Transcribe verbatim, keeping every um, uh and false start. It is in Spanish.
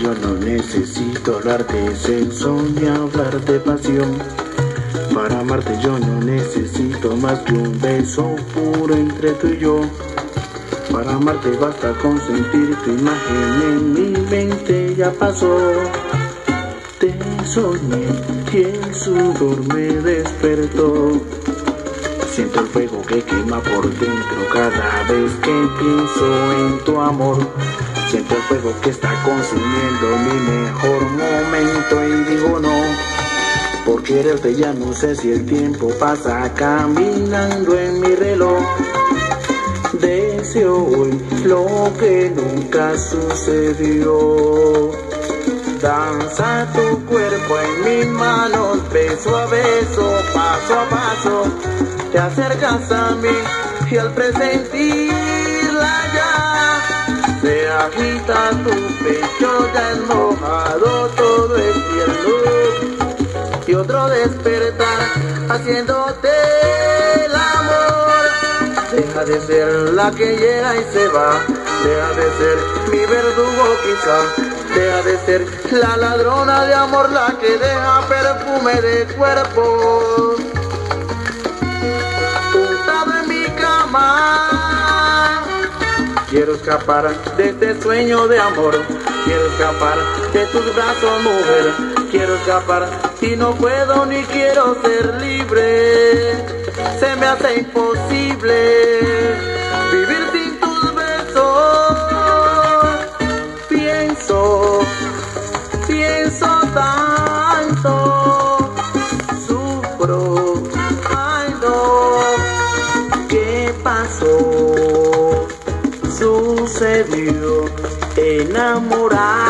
yo no necesito hablar de sexo ni hablar de pasión. Para amarte yo no necesito más que un beso puro entre tú y yo. Para amarte basta con sentir tu imagen en mi mente, ya pasó. Te soñé y el sudor me despertó. Siento el fuego que quema por dentro cada vez que pienso en tu amor. Siento el fuego que está consumiendo mi mejor momento y digo no. Por quererte ya no sé si el tiempo pasa caminando en mi reloj. Deseo hoy lo que nunca sucedió. Danza tu cuerpo en mis manos, beso a beso, paso a paso. Te acercas a mí y al presentirla ya se agita tu pecho ya es mojado, todo es tierno. Y otro despertar haciéndote el amor. Deja de ser la que llega y se va. Deja de ser mi verdugo quizá. Deja de ser la ladrona de amor, la que deja perfume de cuerpo untado en mi cama. Quiero escapar de este sueño de amor. Quiero escapar de tus brazos, mujer. Quiero escapar y no puedo ni quiero ser libre. Se me hace imposible vivir sin tus besos. Pienso, pienso tanto, sufro, ay no, ¿qué pasó? Sucedió enamorar.